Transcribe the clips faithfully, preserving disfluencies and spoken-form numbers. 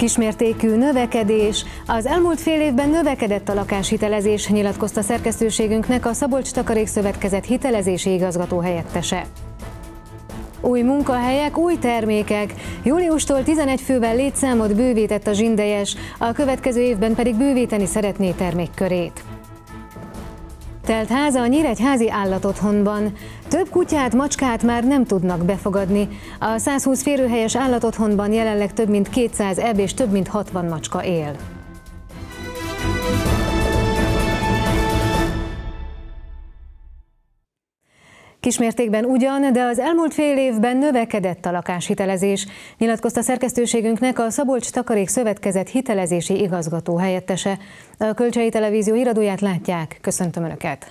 Kismértékű növekedés. Az elmúlt fél évben növekedett a lakáshitelezés, nyilatkozta szerkesztőségünknek a Szabolcs Takarék Szövetkezet hitelezési igazgató helyettese. Új munkahelyek, új termékek. Júliustól tizenegy fővel létszámot bővített a Zsindejes, a következő évben pedig bővíteni szeretné termékkörét. Telt háza a nyíregyházi állatotthonban. Több kutyát, macskát már nem tudnak befogadni. A százhúsz férőhelyes állatotthonban jelenleg több mint kétszáz ebb és több mint hatvan macska él. Kismértékben ugyan, de az elmúlt fél évben növekedett a lakáshitelezés, nyilatkozta szerkesztőségünknek a Szabolcs Takarék Szövetkezet hitelezési igazgató helyettese. A Kölcsei Televízió híradóját látják, köszöntöm Önöket!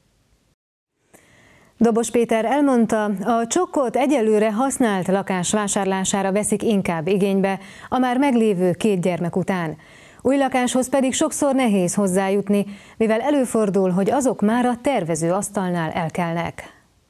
Dobos Péter elmondta, a csokkot egyelőre használt lakás vásárlására veszik inkább igénybe, a már meglévő két gyermek után. Új lakáshoz pedig sokszor nehéz hozzájutni, mivel előfordul, hogy azok már a tervező asztalnál elkelnek.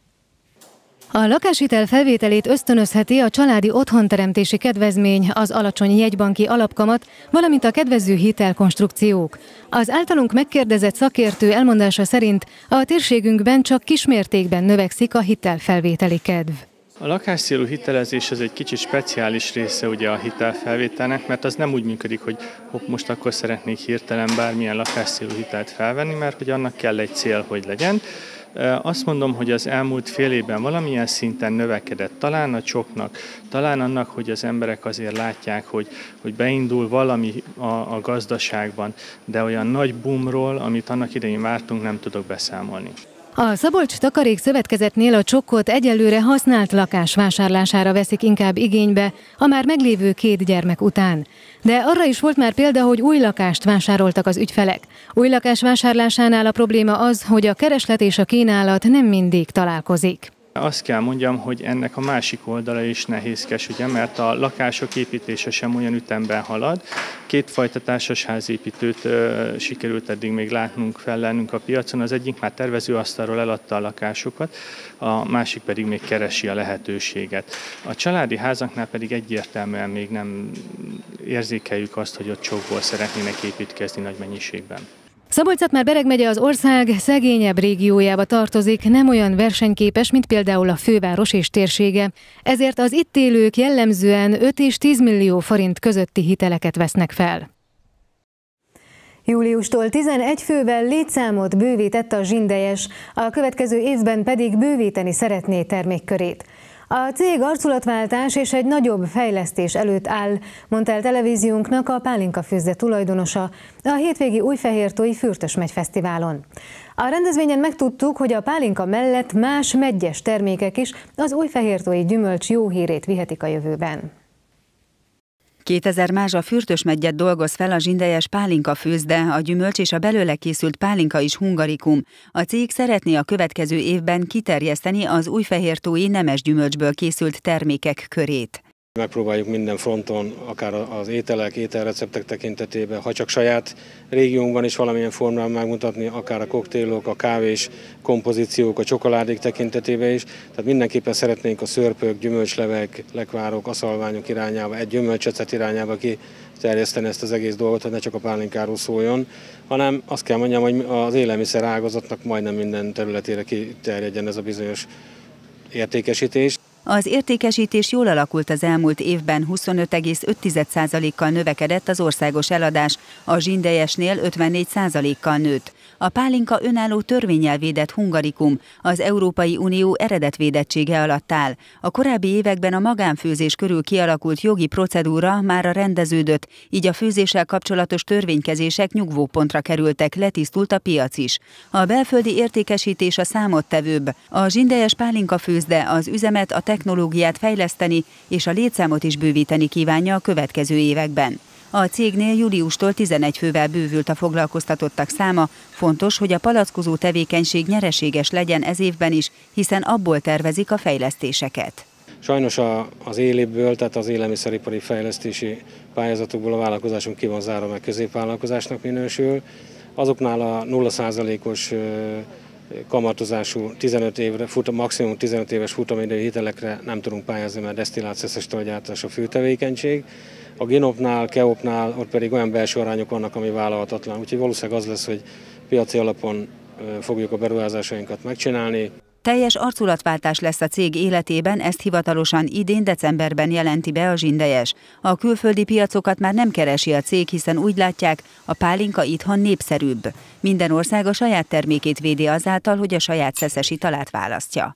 A lakáshitel felvételét ösztönözheti a családi otthonteremtési kedvezmény, az alacsony jegybanki alapkamat, valamint a kedvező hitelkonstrukciók. Az általunk megkérdezett szakértő elmondása szerint a térségünkben csak kismértékben növekszik a hitelfelvételi kedv. A lakáscélú hitelezés az egy kicsit speciális része ugye a hitelfelvételnek, mert az nem úgy működik, hogy hopp, most akkor szeretnék hirtelen bármilyen lakáscélú hitelt felvenni, mert hogy annak kell egy cél, hogy legyen. Azt mondom, hogy az elmúlt fél évben valamilyen szinten növekedett, talán a csoknak, talán annak, hogy az emberek azért látják, hogy, hogy beindul valami a, a gazdaságban, de olyan nagy boomról, amit annak idején vártunk, nem tudok beszámolni. A Szabolcs Takarék Szövetkezetnél a csokkot egyelőre használt lakás vásárlására veszik inkább igénybe, a már meglévő két gyermek után. De arra is volt már példa, hogy új lakást vásároltak az ügyfelek. Új lakás vásárlásánál a probléma az, hogy a kereslet és a kínálat nem mindig találkozik. Azt kell mondjam, hogy ennek a másik oldala is nehézkes, ugye, mert a lakások építése sem olyan ütemben halad. Kétfajta társasházépítőt ö, sikerült eddig még látnunk, fellennünk a piacon. Az egyik már tervezőasztalról eladta a lakásokat, a másik pedig még keresi a lehetőséget. A családi házaknál pedig egyértelműen még nem érzékeljük azt, hogy ott csokból szeretnének építkezni nagy mennyiségben. Szabolcs-Szatmár-Bereg megye az ország szegényebb régiójába tartozik, nem olyan versenyképes, mint például a főváros és térsége. Ezért az itt élők jellemzően öt és tíz millió forint közötti hiteleket vesznek fel. Júliustól tizenegy fővel létszámot bővített a Zsindejes, a következő évben pedig bővíteni szeretné termékkörét. A cég arculatváltás és egy nagyobb fejlesztés előtt áll, mondta el televíziónknak a pálinkafőzde tulajdonosa a hétvégi Újfehértói Fürtösmegy Fesztiválon. A rendezvényen megtudtuk, hogy a pálinka mellett más meggyes termékek is az újfehértói gyümölcs jó hírét vihetik a jövőben. kétezer mázsa fürtösmeggyet dolgoz fel a Zsindejes pálinkafőzde, a gyümölcs és a belőle készült pálinka is hungarikum. A cég szeretné a következő évben kiterjeszteni az újfehértói nemes gyümölcsből készült termékek körét. Megpróbáljuk minden fronton, akár az ételek, ételreceptek tekintetében, ha csak saját régiónkban is valamilyen formában megmutatni, akár a koktélok, a kávés kompozíciók, a csokoládék tekintetében is. Tehát mindenképpen szeretnénk a szörpök, gyümölcslevek, lekvárok, aszalványok irányába, egy gyümölcsecet irányába kiterjeszteni ezt az egész dolgot, hogy ne csak a pálinkáról szóljon, hanem azt kell mondjam, hogy az élelmiszer ágazatnak majdnem minden területére kiterjedjen ez a bizonyos értékesítés. Az értékesítés jól alakult az elmúlt évben, huszonöt egész öt százalékkal növekedett az országos eladás, a Zsindejesnél ötvennégy százalékkal nőtt. A pálinka önálló törvénnyel védett hungarikum, az Európai Unió eredetvédettsége alatt áll. A korábbi években a magánfőzés körül kialakult jogi procedúra mára rendeződött, így a főzéssel kapcsolatos törvénykezések nyugvópontra kerültek, letisztult a piac is. A belföldi értékesítés a számottevőbb. A Zsindejes pálinkafőzde az üzemet, a technológiát fejleszteni és a létszámot is bővíteni kívánja a következő években. A cégnél júliustól tizenegy fővel bővült a foglalkoztatottak száma, fontos, hogy a palackozó tevékenység nyereséges legyen ez évben is, hiszen abból tervezik a fejlesztéseket. Sajnos a, az éléből, tehát az élelmiszeripari fejlesztési pályázatokból a vállalkozásunk ki van zárva, meg középvállalkozásnak minősül. Azoknál a nulla százalékos kamatozású tizenöt évre, futam, maximum tizenöt éves futamidejű hitelekre nem tudunk pályázni, mert desztillált szeszes talajgyártás a fő tevékenység. A Ginopnál, Keopnál ott pedig olyan belső arányok vannak, ami vállalhatatlan. Úgyhogy valószínűleg az lesz, hogy piaci alapon fogjuk a beruházásainkat megcsinálni. Teljes arculatváltás lesz a cég életében, ezt hivatalosan idén decemberben jelenti be a Zsindejes. A külföldi piacokat már nem keresi a cég, hiszen úgy látják, a pálinka itthon népszerűbb. Minden ország a saját termékét védi azáltal, hogy a saját szeszes italát választja.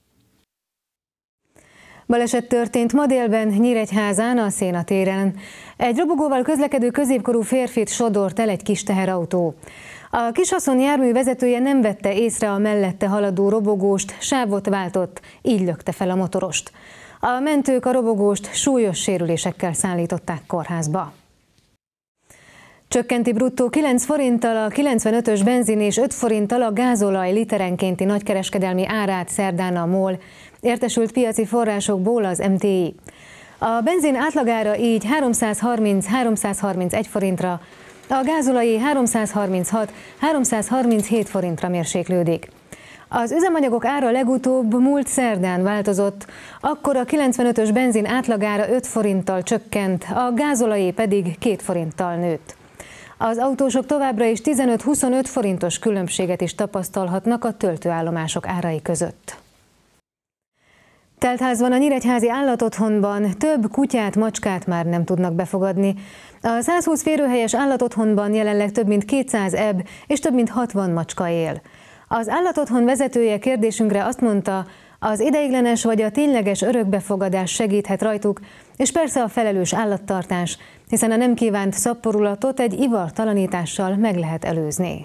Baleset történt ma délben Nyíregyházán, a Széna téren. Egy robogóval közlekedő középkorú férfit sodort el egy kis teherautó. A kishaszon jármű vezetője nem vette észre a mellette haladó robogóst, sávot váltott, így lökte fel a motorost. A mentők a robogóst súlyos sérülésekkel szállították kórházba. Csökkenti bruttó kilenc forinttal a kilencvenötös benzin és öt forinttal a gázolaj literenkénti nagykereskedelmi árát szerdán a MOL, értesült piaci forrásokból az em té i. A benzin átlagára így háromszázharminc-háromszázharmincegy forintra, a gázolajé háromszázharminchat-háromszázharminchét forintra mérséklődik. Az üzemanyagok ára legutóbb múlt szerdán változott, akkor a kilencvenötös benzin átlagára öt forinttal csökkent, a gázolajé pedig két forinttal nőtt. Az autósok továbbra is tizenöt-huszonöt forintos különbséget is tapasztalhatnak a töltőállomások árai között. Teltház van a nyíregyházi állatotthonban, több kutyát, macskát már nem tudnak befogadni. A százhúsz férőhelyes állatotthonban jelenleg több mint kétszáz ebb és több mint hatvan macska él. Az állatotthon vezetője kérdésünkre azt mondta, az ideiglenes vagy a tényleges örökbefogadás segíthet rajtuk, és persze a felelős állattartás, hiszen a nem kívánt szaporulatot egy ivartalanítással meg lehet előzni.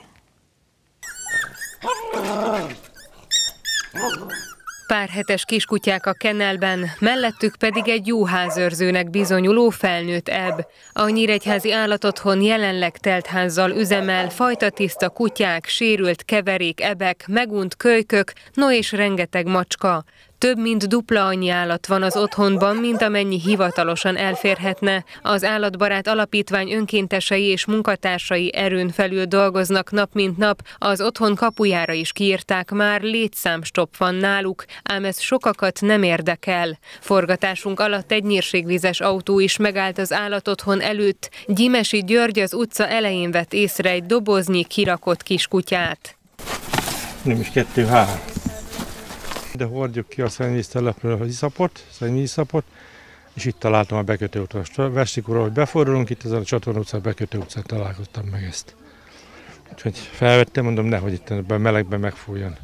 Pár hetes kiskutyák a kennelben, mellettük pedig egy jó házőrzőnek bizonyuló felnőtt ebb. A nyíregyházi állatotthon jelenleg teltházzal üzemel, fajtatiszta kutyák, sérült keverék, ebek, megunt kölykök, no és rengeteg macska. Több mint dupla annyi állat van az otthonban, mint amennyi hivatalosan elférhetne. Az Állatbarát Alapítvány önkéntesei és munkatársai erőn felül dolgoznak nap mint nap. Az otthon kapujára is kiírták már, létszámstopp van náluk, ám ez sokakat nem érdekel. Forgatásunk alatt egy nyírségvizes autó is megállt az állatotthon előtt. Gyimesi György az utca elején vett észre egy doboznyi kirakott kiskutyát. Nem is kettő-három. De hordjuk ki a szennyvíztelepről az iszapot, szennyvíziszapot, és itt találtam a bekötő utat. Vestikúra, hogy befordulunk, itt ezen a Csatorna utcán, a bekötő utcán találkoztam meg ezt. Úgyhogy felvettem, mondom, nehogy itt ebben melegben megfújjon.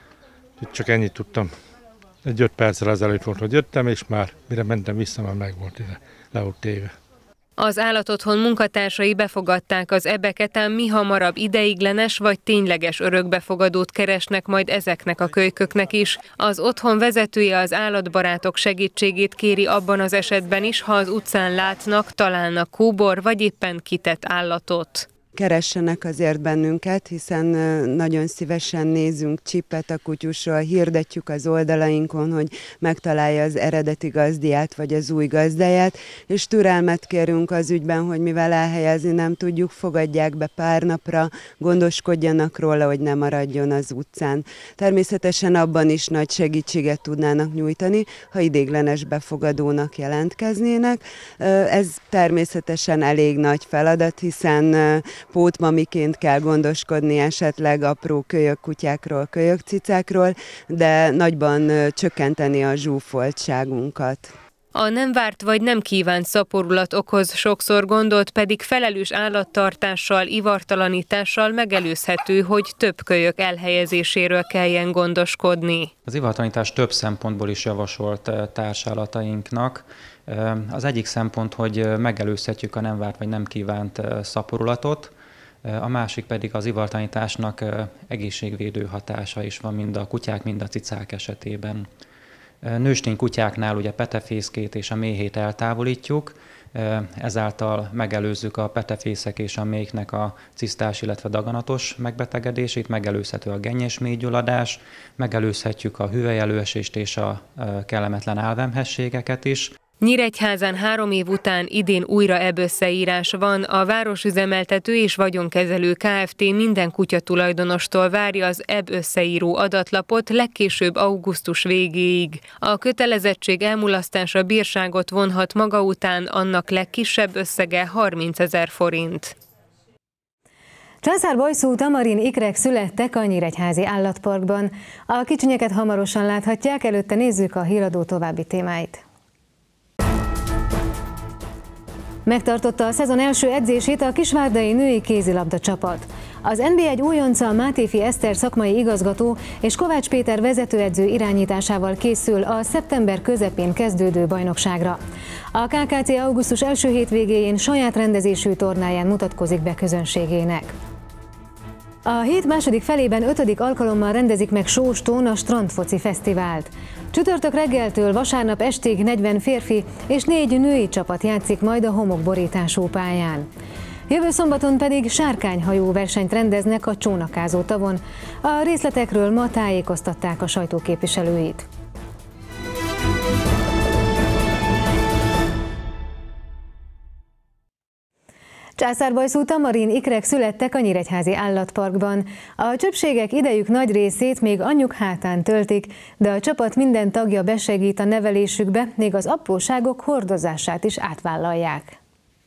Itt csak ennyit tudtam. Egy öt perccel ezelőtt volt, hogy jöttem, és már mire mentem vissza, már meg volt ide, le volt téve. Az állatotthon munkatársai befogadták az ebeket, ám mi hamarabb ideiglenes vagy tényleges örökbefogadót keresnek majd ezeknek a kölyköknek is. Az otthon vezetője az állatbarátok segítségét kéri abban az esetben is, ha az utcán látnak, találnak kóbor vagy éppen kitett állatot. Keressenek azért bennünket, hiszen nagyon szívesen nézünk csipet a kutyusról, hirdetjük az oldalainkon, hogy megtalálja az eredeti gazdiát vagy az új gazdáját, és türelmet kérünk az ügyben, hogy mivel elhelyezni nem tudjuk, fogadják be pár napra, gondoskodjanak róla, hogy ne maradjon az utcán. Természetesen abban is nagy segítséget tudnának nyújtani, ha ideiglenes befogadónak jelentkeznének. Ez természetesen elég nagy feladat, hiszen pótmamiként kell gondoskodni esetleg apró kölyökkutyákról, kölyökcicákról, de nagyban csökkenteni a zsúfoltságunkat. A nem várt vagy nem kívánt szaporulat okoz sokszor gondot, pedig felelős állattartással, ivartalanítással megelőzhető, hogy több kölyök elhelyezéséről kelljen gondoskodni. Az ivartalanítás több szempontból is javasolt társallatainknak. Az egyik szempont, hogy megelőzhetjük a nem várt vagy nem kívánt szaporulatot, a másik pedig az ivartalanításnak egészségvédő hatása is van mind a kutyák, mind a cicák esetében. Nőstény kutyáknál ugye petefészkét és a méhét eltávolítjuk, ezáltal megelőzzük a petefészek és a méhnek a cisztás, illetve daganatos megbetegedését, megelőzhető a gennyesméhgyulladás, megelőzhetjük a hüvelyelőesést és a kellemetlen állvemhességeket is. Nyíregyházán három év után idén újra E B összeírás van. A Városüzemeltető és Vagyonkezelő Kft. Minden kutyatulajdonostól várja az E B összeíró adatlapot legkésőbb augusztus végéig. A kötelezettség elmulasztása bírságot vonhat maga után, annak legkisebb összege harmincezer forint. Császárbajszú tamarin ikrek születtek a Nyíregyházi Állatparkban. A kicsinyeket hamarosan láthatják, előtte nézzük a híradó további témáit. Megtartotta a szezon első edzését a kisvárdai női kézilabda csapat. Az en bé egy újonca Mátéfi Eszter szakmai igazgató és Kovács Péter vezetőedző irányításával készül a szeptember közepén kezdődő bajnokságra. A ká ká cé augusztus első hétvégéjén saját rendezésű tornáján mutatkozik be közönségének. A hét második felében ötödik alkalommal rendezik meg Sóstón a Strandfoci Fesztivált. Csütörtök reggeltől vasárnap estig negyven férfi és négy női csapat játszik majd a homokborítású pályán. Jövő szombaton pedig sárkányhajó versenyt rendeznek a Csónakázó tavon. A részletekről ma tájékoztatták a sajtóképviselőit. Császárbajszú tamarin ikrek születtek a Nyíregyházi Állatparkban. A csöpségek idejük nagy részét még anyjuk hátán töltik, de a csapat minden tagja besegít a nevelésükbe, még az apróságok hordozását is átvállalják.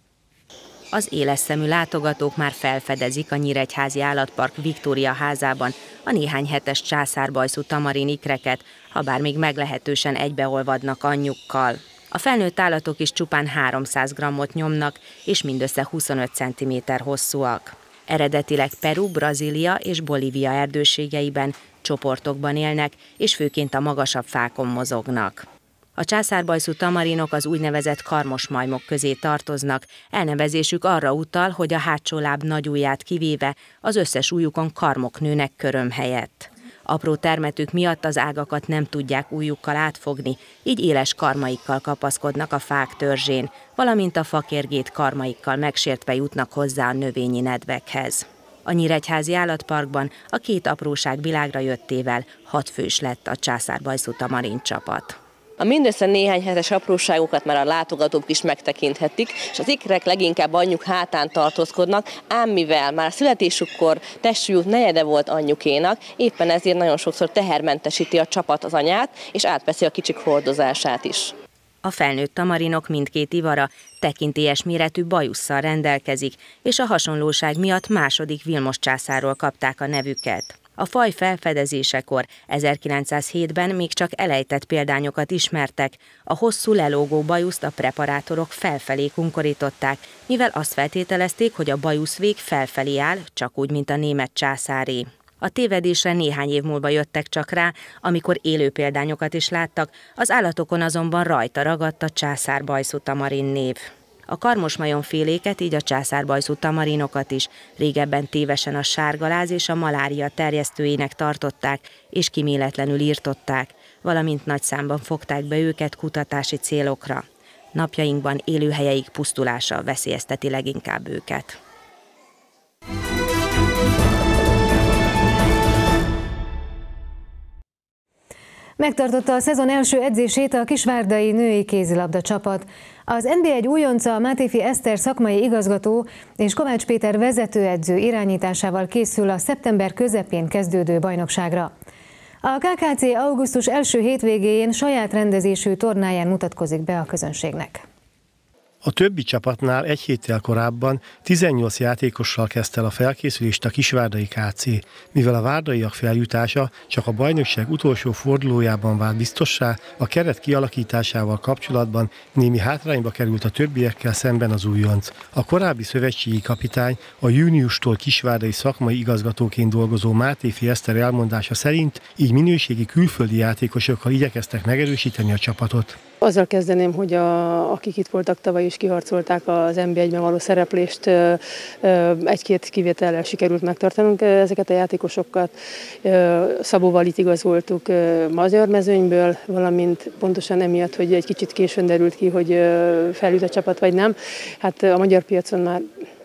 Az éles szemű látogatók már felfedezik a Nyíregyházi Állatpark Viktória házában a néhány hetes császárbajszú tamarin ikreket, habár még meglehetősen egybeolvadnak anyjukkal. A felnőtt állatok is csupán háromszáz grammot nyomnak, és mindössze huszonöt centiméter hosszúak. Eredetileg Peru, Brazília és Bolívia erdőségeiben, csoportokban élnek, és főként a magasabb fákon mozognak. A császárbajszú tamarinok az úgynevezett karmos majmok közé tartoznak, elnevezésük arra utal, hogy a hátsó láb nagy ujját kivéve az összes ujjukon karmok nőnek köröm helyett. Apró termetük miatt az ágakat nem tudják ujjukkal átfogni, így éles karmaikkal kapaszkodnak a fák törzsén, valamint a fakérgét karmaikkal megsértve jutnak hozzá a növényi nedvekhez. A Nyíregyházi Állatparkban a két apróság világra jöttével hat fős lett a császárbajszú tamarin csapat. A mindössze néhány hetes apróságokat már a látogatók is megtekinthetik, és az ikrek leginkább anyjuk hátán tartózkodnak, ám mivel már születésükkor testsúlyuk negyede volt anyjukénak, éppen ezért nagyon sokszor tehermentesíti a csapat az anyát, és átveszi a kicsik hordozását is. A felnőtt tamarinok mindkét ivara tekintélyes méretű bajusszal rendelkezik, és a hasonlóság miatt második Vilmos császárról kapták a nevüket. A faj felfedezésekor ezerkilencszázhétben még csak elejtett példányokat ismertek, a hosszú lelógó bajuszt a preparátorok felfelé kunkorították, mivel azt feltételezték, hogy a bajuszvég felfelé áll, csak úgy, mint a német császáré. A tévedésre néhány év múlva jöttek csak rá, amikor élő példányokat is láttak, az állatokon azonban rajta ragadt a császárbajszú tamarin név. A karmosmajomféléket, így a császárbajszú tamarinokat is régebben tévesen a sárgaláz és a malária terjesztőinek tartották, és kíméletlenül írtották, valamint nagy számban fogták be őket kutatási célokra. Napjainkban élőhelyeik pusztulása veszélyezteti leginkább őket. Megtartotta a szezon első edzését a kisvárdai női kézilabda csapat. Az en bé egy újonca Mátéfi Eszter szakmai igazgató és Kovács Péter vezetőedző irányításával készül a szeptember közepén kezdődő bajnokságra. A ká ká cé augusztus első hétvégéjén saját rendezésű tornáján mutatkozik be a közönségnek. A többi csapatnál egy héttel korábban tizennyolc játékossal kezdte el a felkészülést a kisvárdai ká cé, mivel a várdaiak feljutása csak a bajnokság utolsó fordulójában vált biztossá, a keret kialakításával kapcsolatban némi hátrányba került a többiekkel szemben az újonc. A korábbi szövetségi kapitány, a júniustól kisvárdai szakmai igazgatóként dolgozó Mátéfi Eszter elmondása szerint így minőségi külföldi játékosokkal igyekeztek megerősíteni a csapatot. Azzal kezdeném, hogy a, akik itt voltak tavaly is kiharcolták az en bé egyben való szereplést, egy-két kivétellel sikerült megtartanunk ezeket a játékosokat. Szabóval itt igazoltuk magyar mezőnyből, valamint pontosan emiatt, hogy egy kicsit későn derült ki, hogy feljut a csapat vagy nem. Hát a magyar piacon már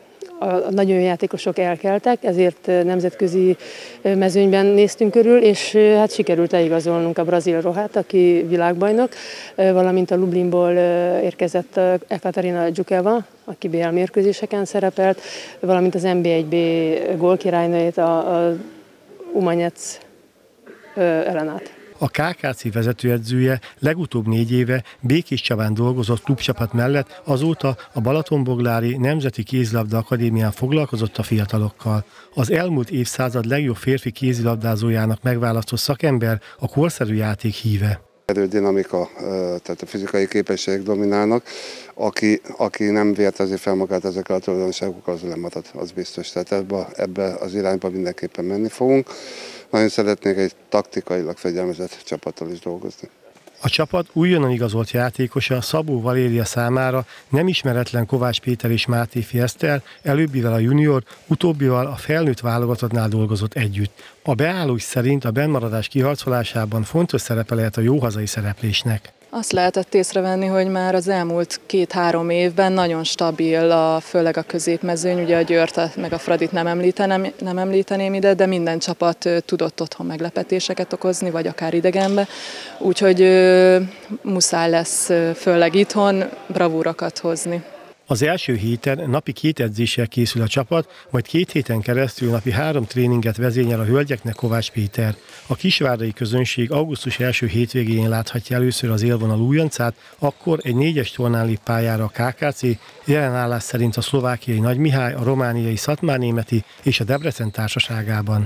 a nagyon jó játékosok elkeltek, ezért nemzetközi mezőnyben néztünk körül, és hát sikerült eligazolnunk a brazil Rohát, aki világbajnok, valamint a Lublinból érkezett Ekaterina Dzsukeva, aki bé el mérkőzéseken szerepelt, valamint az en bé egy bé gólkirálynőjét, a, a Umanyec Elenát. A ká ká cé vezetőedzője legutóbb négy éve Békés Csabán dolgozott klubcsapat mellett, azóta a Balatonboglári Nemzeti Kézilabda Akadémián foglalkozott a fiatalokkal. Az elmúlt évszázad legjobb férfi kézilabdázójának megválasztott szakember, a korszerű játék híve. Erődinamika, tehát a fizikai képességek dominálnak. Aki, aki nem vért azért fel magát ezekkel a tulajdonságokkal, az lemarad, az biztos. Tehát ebbe, ebbe az irányba mindenképpen menni fogunk. Nagyon szeretnék egy taktikailag fegyelmezett csapattal is dolgozni. A csapat újonnan igazolt játékosa Szabó Valéria számára nem ismeretlen Kovács Péter és Máté Fieszter, előbbivel a junior, utóbbival a felnőtt válogatottnál dolgozott együtt. A beállók szerint a bennmaradás kiharcolásában fontos szerepe lehet a jó hazai szereplésnek. Azt lehetett észrevenni, hogy már az elmúlt két-három évben nagyon stabil, a, főleg a középmezőny, ugye a Győrt meg a Fradit nem említeném, nem említeném ide, de minden csapat tudott otthon meglepetéseket okozni, vagy akár idegenbe. Úgyhogy ö, muszáj lesz főleg itthon bravúrokat hozni. Az első héten napi két edzéssel készül a csapat, majd két héten keresztül napi három tréninget vezényel a hölgyeknek Kovács Péter. A kisvárdai közönség augusztus első hétvégén láthatja először az élvonal újoncát, akkor egy négyes tornán lép pályára a ká ká cé, jelenállás szerint a szlovákiai Nagymihály, a romániai Szatmárnémeti és a Debrecen társaságában.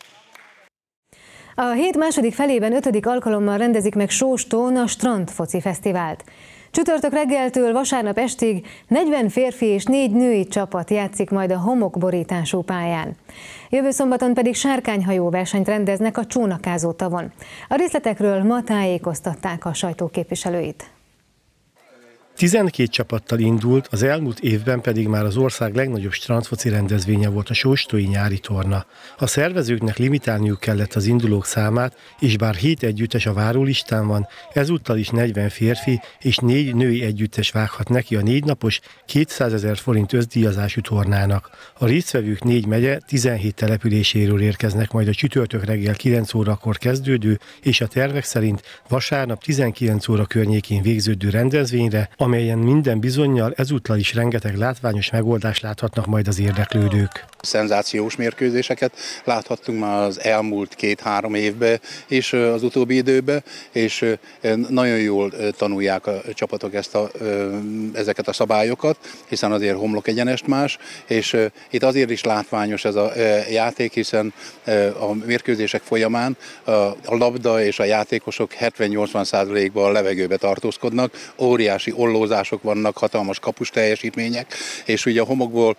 A hét második felében ötödik alkalommal rendezik meg Sóstón a Strandfoci Fesztivált. Csütörtök reggeltől vasárnap estig negyven férfi és négy női csapat játszik majd a homokborítású pályán. Jövő szombaton pedig sárkányhajó versenyt rendeznek a Csónakázó tavon. A részletekről ma tájékoztatták a sajtó képviselőit. tizenkét csapattal indult, az elmúlt évben pedig már az ország legnagyobb strandfoci rendezvénye volt a Sóstói nyári torna. A szervezőknek limitálniuk kellett az indulók számát, és bár hét együttes a várólistán van, ezúttal is negyven férfi és négy női együttes vághat neki a négy napos, kétszázezer forint összdíjazású tornának. A résztvevők négy megye, tizenhét településéről érkeznek majd a csütörtök reggel kilenc órakor kezdődő, és a tervek szerint vasárnap tizenkilenc óra környékén végződő rendezvényre, amelyen minden bizonnyal ezúttal is rengeteg látványos megoldást láthatnak majd az érdeklődők. Szenzációs mérkőzéseket láthattunk már az elmúlt két-három évben és az utóbbi időben, és nagyon jól tanulják a csapatok ezt a, ezeket a szabályokat, hiszen azért homlok egyenest más, és itt azért is látványos ez a játék, hiszen a mérkőzések folyamán a labda és a játékosok hetven-nyolcvan százalékban a levegőbe tartózkodnak, óriási ollózások vannak, hatalmas kapus teljesítmények, és ugye a homokból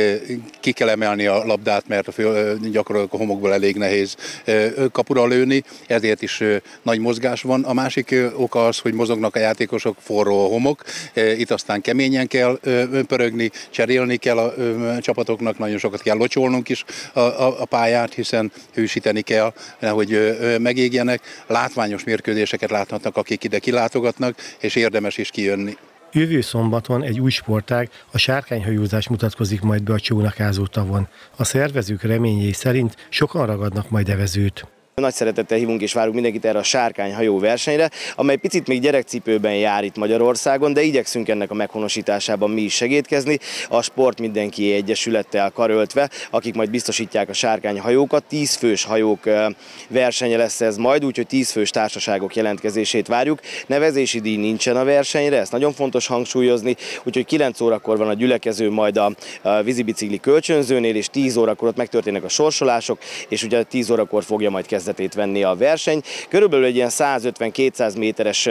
ki kell emelni a labdát, mert gyakorlatilag a homokból elég nehéz kapura lőni, ezért is nagy mozgás van. A másik oka az, hogy mozognak a játékosok, forró a homok, itt aztán keményen kell pörögni, cserélni kell a csapatoknak, nagyon sokat kell locsolnunk is a, a, a pályát, hiszen hősíteni kell, hogy megégjenek. Látványos mérkőzéseket láthatnak, akik ide kilátogatnak, és érdemes is kijönni. Jövő szombaton egy új sportág, a sárkányhajózás mutatkozik majd be a Csónakázó tavon. A szervezők reményei szerint sokan ragadnak majd evezőt. Nagy szeretettel hívunk és várunk mindenkit erre a sárkányhajó versenyre, amely picit még gyerekcipőben jár itt Magyarországon, de igyekszünk ennek a meghonosításában mi is segítkezni. A Sport Mindenki Egyesülettel karöltve, akik majd biztosítják a sárkányhajókat. Tíz fős hajók versenye lesz ez majd, úgyhogy tíz fős társaságok jelentkezését várjuk. Nevezési díj nincsen a versenyre, ezt nagyon fontos hangsúlyozni, úgyhogy kilenc órakor van a gyülekező majd a vízibicikli kölcsönzőnél, és tíz órakor ott megtörténnek a sorsolások, és ugye tíz órakor fogja majd kezdeni venni a verseny. Körülbelül egy ilyen százötven-kétszáz méteres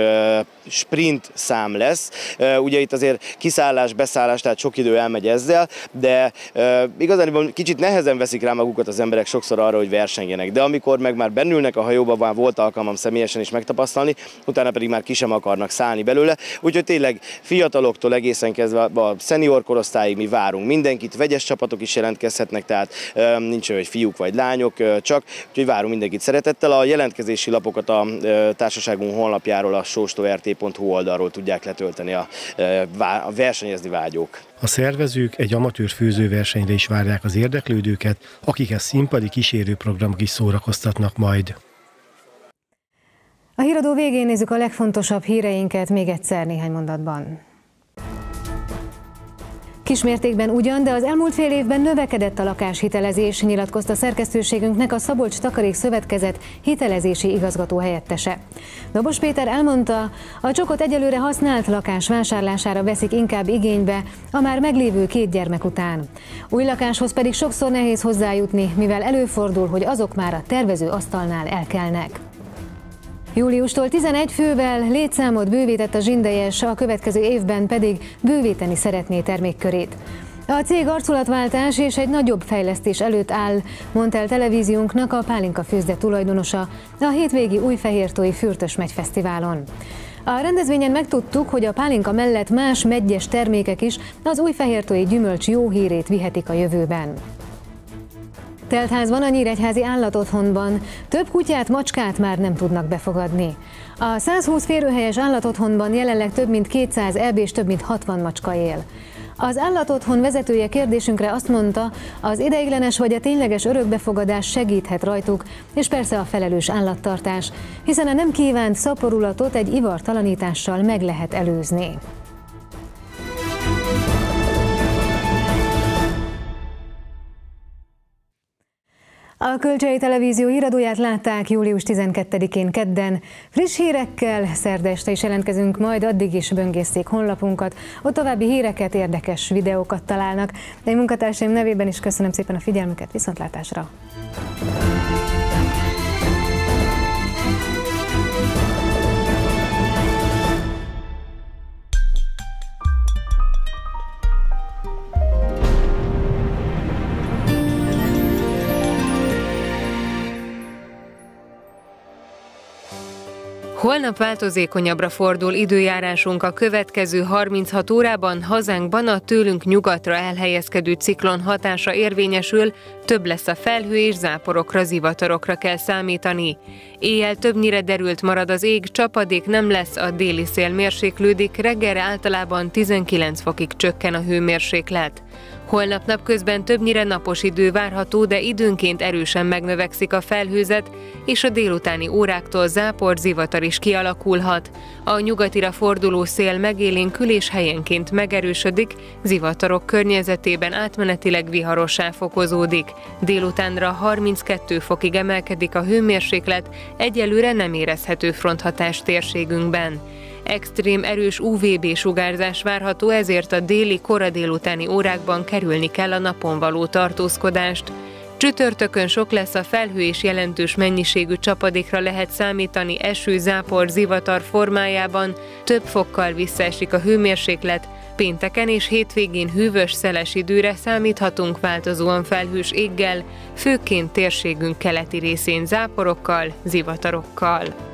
sprint szám lesz. Ugye itt azért kiszállás, beszállás, tehát sok idő elmegy ezzel, de igazán kicsit nehezen veszik rá magukat az emberek sokszor arra, hogy versenjenek. De amikor meg már bennülnek a hajóba, már volt alkalmam személyesen is megtapasztalni, utána pedig már ki sem akarnak szállni belőle. Úgyhogy tényleg fiataloktól egészen kezdve a szenior korosztályig mi várunk mindenkit, vegyes csapatok is jelentkezhetnek, tehát nincs olyan, hogy fiúk vagy lányok, csak úgyhogy várunk mindenkit szeretettel. A jelentkezési lapokat a társaságunk honlapjáról, a sóstorrt pont hu oldalról tudják letölteni a, a versenyezni vágyók. A szervezők egy amatőr főzőversenyre is várják az érdeklődőket, akikhez színpadi kísérőprogramok is szórakoztatnak majd. A híradó végén nézzük a legfontosabb híreinket még egyszer néhány mondatban. Kismértékben ugyan, de az elmúlt fél évben növekedett a lakáshitelezés, nyilatkozta szerkesztőségünknek a Szabolcs Takarék Szövetkezet hitelezési igazgató helyettese. Dobos Péter elmondta, a csokot egyelőre használt lakás vásárlására veszik inkább igénybe a már meglévő két gyermek után. Új lakáshoz pedig sokszor nehéz hozzájutni, mivel előfordul, hogy azok már a tervező asztalnál elkelnek. Júliustól tizenegy fővel létszámot bővített a Zsindejes, a következő évben pedig bővíteni szeretné termékkörét. A cég arculatváltás és egy nagyobb fejlesztés előtt áll, mondta el televíziónknak a Pálinka Főzde tulajdonosa a hétvégi Újfehértói Fürtös Megyfesztiválon. A rendezvényen megtudtuk, hogy a pálinka mellett más meggyes termékek is az újfehértói gyümölcs jó hírét vihetik a jövőben. Teltházban, a Nyíregyházi Állatotthonban több kutyát, macskát már nem tudnak befogadni. A százhúsz férőhelyes állatotthonban jelenleg több mint kétszáz eb és több mint hatvan macska él. Az állatotthon vezetője kérdésünkre azt mondta, az ideiglenes vagy a tényleges örökbefogadás segíthet rajtuk, és persze a felelős állattartás, hiszen a nem kívánt szaporulatot egy ivartalanítással meg lehet előzni. A Kölcsei Televízió híradóját látták július tizenkettedikén kedden. Friss hírekkel szerda este is jelentkezünk, majd addig is böngészték honlapunkat, ott további híreket, érdekes videókat találnak. De én munkatársaim nevében is köszönöm szépen a figyelmüket, viszontlátásra! Holnap változékonyabbra fordul időjárásunk, a következő harminchat órában hazánkban a tőlünk nyugatra elhelyezkedő ciklon hatása érvényesül, több lesz a felhő és záporokra, zivatarokra kell számítani. Éjjel többnyire derült marad az ég, csapadék nem lesz, a déli szél mérséklődik, reggelre általában tizenkilenc fokig csökken a hőmérséklet. Holnap napközben többnyire napos idő várható, de időnként erősen megnövekszik a felhőzet, és a délutáni óráktól zápor, zivatar is kialakulhat. A nyugatira forduló szél megélénkül és helyenként megerősödik, zivatarok környezetében átmenetileg viharossá fokozódik. Délutánra harminckettő fokig emelkedik a hőmérséklet, egyelőre nem érezhető fronthatás térségünkben. Extrém erős u vé bé sugárzás várható, ezért a déli kora délutáni órákban kerülni kell a napon való tartózkodást. Csütörtökön sok lesz a felhő és jelentős mennyiségű csapadékra lehet számítani eső, zápor, zivatar formájában, több fokkal visszaesik a hőmérséklet, pénteken és hétvégén hűvös, szeles időre számíthatunk változóan felhős éggel, főként térségünk keleti részén záporokkal, zivatarokkal.